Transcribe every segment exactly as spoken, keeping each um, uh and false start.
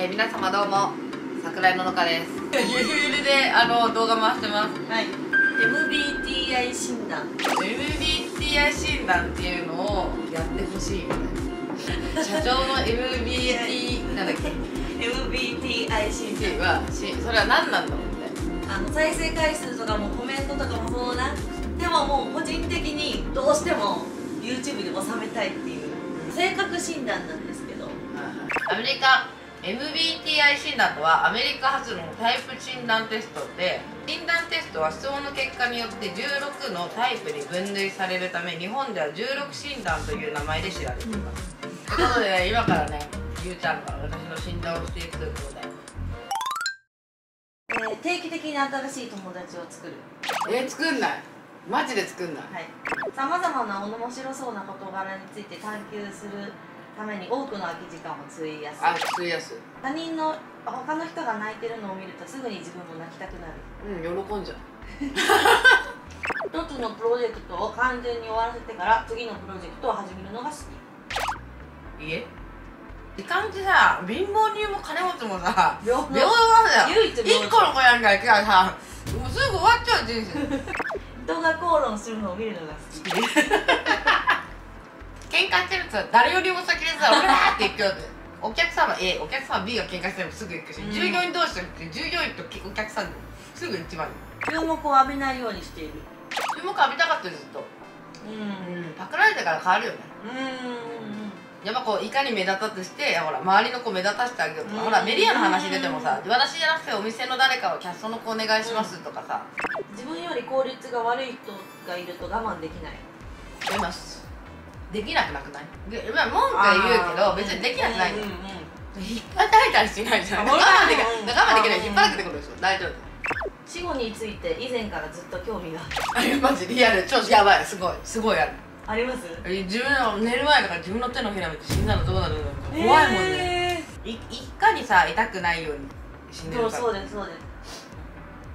えー、皆様どうも、桜井ののかです。ゆるゆるであの動画回してます。 はい。エムビーティーアイ 診断。 エムビーティーアイ 診断っていうのをやってほしいみたいな。社長の エムビーティー なんだっけ？ エムビーティーアイ 診断はしそれは何なんだろうみたいな。 あの再生回数とかもコメントとかもそうな。でももう個人的にどうしても YouTube で収めたいっていう性格診断なんですけど。 アメリカ エムビーティーアイ 診断とはアメリカ発のタイプ診断テストで、診断テストは質問の結果によってじゅうろくのタイプに分類されるため、日本ではじゅうろく診断という名前で知られています。ということで、ね、今からねゆうちゃんが私の診断をしていくということで、 えー、定期的に新しい友達を作る。 えー、作んない、マジで作んない。 はい。さまざまな面白そうな事柄について探求するために多くの空き時間を費やす。 あ、費やす。 他人の他の人が泣いてるのを見るとすぐに自分も泣きたくなる。 うん、喜んじゃう。 一つのプロジェクトを完全に終わらせてから次のプロジェクトを始めるのが好き。 いえ、時間ってさ、貧乏人も金持ちもさ平等平等なんだよ。 唯一平等。 一個の子やんかいからさ、もうすぐ終わっちゃう人生。 人が口論するのを見るのが好き。 喧嘩してると誰よりも先でさ、俺だって言っちゃうで。お客様 A、お客様 B が喧嘩してもすぐ行くし、 うん、 従業員同士じゃなくて従業員とお客さんでもすぐ一番に注目を浴びないようにしている。 注目浴びたかったよ、ずっと。 うん、 うん、パクられてから変わるよね。 うん、 やっぱこういかに目立たずして、ほら周りの子目立たせてあげようとか、 うん、 ほらメディアの話出てもさ、私じゃなくてお店の誰かをキャストの子お願いしますとかさ、 自分より効率が悪い人がいると我慢できない。 出ます。できなくなくない？で、まあ文句は言うけど別にできなくない。引っ張たれたりしないじゃん。我慢できない、我慢できない、引っ張られてくるでしょ。大丈夫。 死後について以前からずっと興味があれマジリアル、超やばい、すごいすごいある。 あります？ 自分の寝る前だから自分の手のひら見て死んだのどうなるのか怖いもんね。いいかにさ痛くないように死んでるから。 そうですそうです。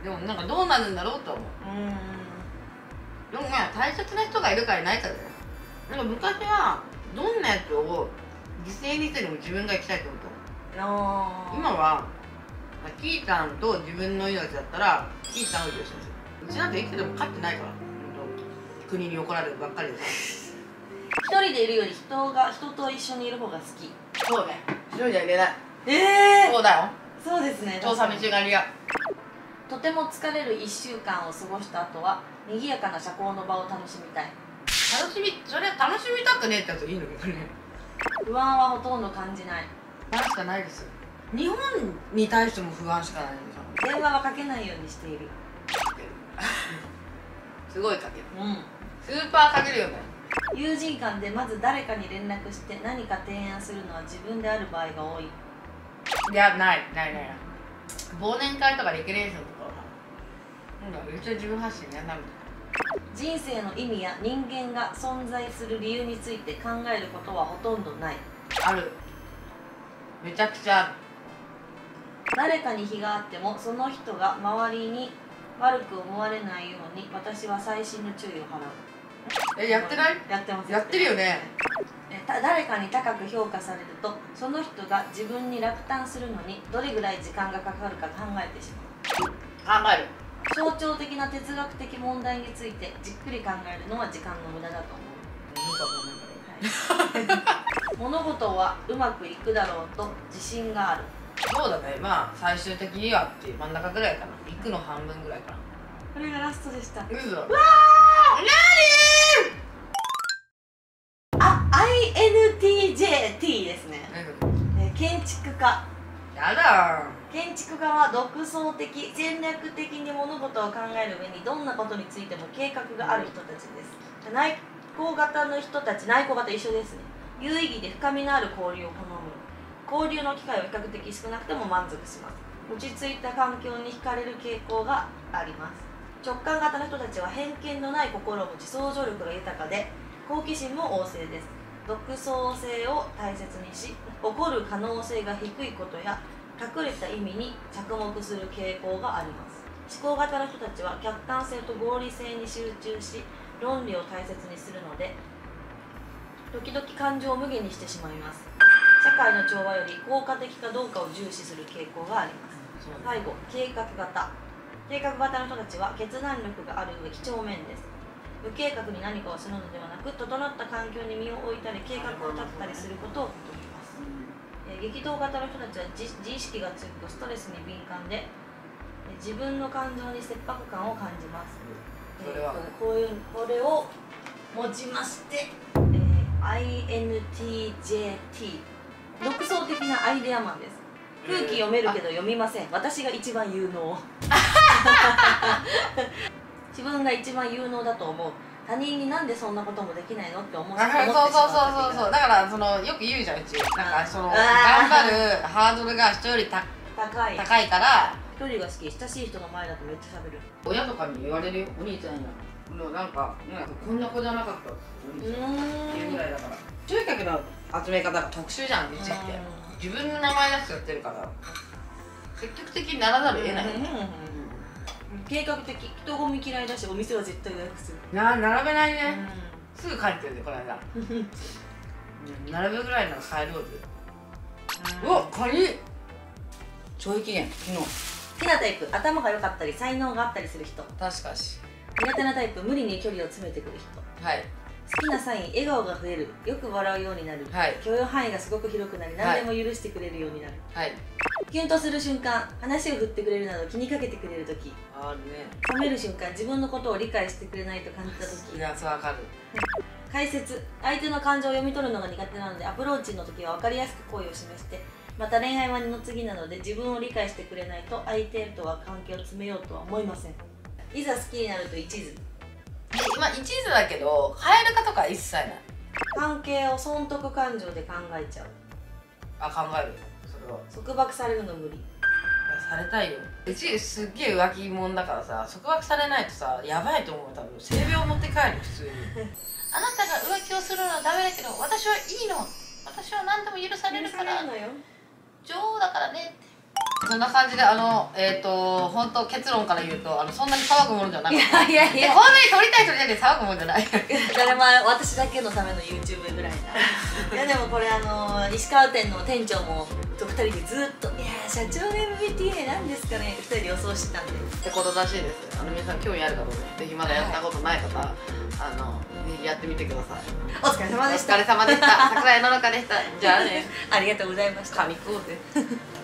でもなんかどうなるんだろうと思う。うんでもまあ大切な人がいるかいないかだよ。なんか昔はどんなやつを犠牲にしてでも自分が生きたいと思ったの。今はキーちゃんと自分の命だったらキーちゃんを利用します。うちなんて生きてても勝ってないから、国に怒られるばっかりで。 一人でいるより人が人と一緒にいる方が好き。 そうね、一人じゃいれない。 ええー、 そうだよ。 そうですね。 超寂しがり屋。 とても疲れるいっしゅうかんを過ごした後は賑やかな社交の場を楽しみたい。 楽しみ、それは楽しみたくねえってやついいんだけどね。 不安はほとんど感じない。 不安しかないです。日本に対しても不安しかないんですよ。 電話はかけないようにしている。 すごいかける。 うん。 スーパーかけるよね。 友人間でまず誰かに連絡して何か提案するのは自分である場合が多い。 いや、ないないない。忘年会とかレクリエーションとかはなんか一応自分発信やんなみたいな。 人生の意味や人間が存在する理由について考えることはほとんどない。 ある。めちゃくちゃある。 誰かに非があってもその人が周りに悪く思われないように私は細心の注意を払う。 え、やってない？ やってます。 やってるよね。 えた誰かに高く評価されるとその人が自分に落胆するのにどれぐらい時間がかかるか考えてしまう。 考える。 象徴的な哲学的問題についてじっくり考えるのは時間の無駄だと思う。はい、物事はうまくいくだろうと自信がある。 そうだね、まあ最終的にはっていう真ん中ぐらいかな。いくの半分ぐらいかな。 これがラストでした。 うそ。わー、 なにー。あ、アイエヌティージェーティー ですね。えー、建築家。 やだー。建築家は独創的、戦略的に物事を考える上にどんなことについても計画がある人たちです。内向型の人たち、内向型一緒ですね。有意義で深みのある交流を好む。交流の機会は比較的少なくても満足します。落ち着いた環境に惹かれる傾向があります。直感型の人たちは偏見のない心を持ち想像力が豊かで好奇心も旺盛です。独創性を大切にし、起こる可能性が低いことや隠れた意味に着目する傾向があります。思考型の人たちは客観性と合理性に集中し論理を大切にするので時々感情を無限にしてしまいます。社社会の調和より効果的かどうかを重視する傾向があります。最後、計画型。計画型の人たちは決断力がある上几帳面です。無計画に何かをするのではなく、整った環境に身を置いたり計画を立てたりすることを求めます。えー、激動型の人たちは 自, 自意識が強くストレスに敏感で、えー、自分の感情に切迫感を感じます。 それは、 えー、こういうこれをもちまして、えー、アイエヌティージェーティー 独創的なアイデアマンです。空気読めるけど読みません。私が一番有能。自分が一番有能だと思う。他人になんでそんなこともできないのって思う。そうそうそうそうそう。だからそのよく言うじゃん、うちなんかその頑張るハードルが人よりた高い高いから一人が好き。親しい人の前だとめっちゃ喋る。 親とかに言われるよ、お兄ちゃんやもうなんか、なんかこんな子じゃなかったお兄ちゃんっていうぐらいだから。集客の集め方が特殊じゃん、うちって。自分の名前出してやってるから積極的にならざるを得ない。 計画的。人混み嫌いだし、お店は絶対予約する。 な並べないね、うん、すぐ帰ってるね、この間。並ぶぐらいなら帰ろうぜ。うわっ、カニ消費期限昨日。 好きなタイプ、頭が良かったり才能があったりする人。 確かし。 苦手なタイプ、無理に距離を詰めてくる人。 はい。 好きなサイン、笑顔が増える、よく笑うようになる、はい、許容範囲がすごく広くなり、何でも許してくれるようになる。はい。キュンとする瞬間、話を振ってくれるなど気にかけてくれるとき。 あるね。 冷める瞬間、自分のことを理解してくれないと感じたとき。 いや、そうわかる。 解説、相手の感情を読み取るのが苦手なので、アプローチのときは分かりやすく好意を示して、また恋愛は二の次なので、自分を理解してくれないと相手とは関係を詰めようとは思いません。いざ好きになると一途。 まあ一途だけど変えるかとか一切ない。 関係を損得感情で考えちゃう。 あ、考える。それは束縛されるの無理。 されたいよ。うちすっげえ浮気者だからさ、束縛されないとさやばいと思う。多分性病持って帰る、普通に。あなたが浮気をするのはダメだけど私はいいの、私は何でも許されるから女王だからねって。そんな感じで、あのえっ、ー、と本当結論から言うと、あのそんなに騒ぐものじゃなかった。いやいやいや、こんなに撮りたい撮りたいで騒ぐもんじゃない。 誰も私だけのための YouTube ぐらいな。いやでもこれあの石川店の店長もとふたりでずっと「いや社長の エムビーティーエー なんですかね」ふたりで予想してたんでってことらしいです。あの皆さん興味ある方ね、ぜひまだやったことない方、はい、あのぜひやってみてください。 お疲れ様でした。 お疲れ様でした。桜井ののかでした。じゃあね。 ありがとうございました。 噛み食おうぜ。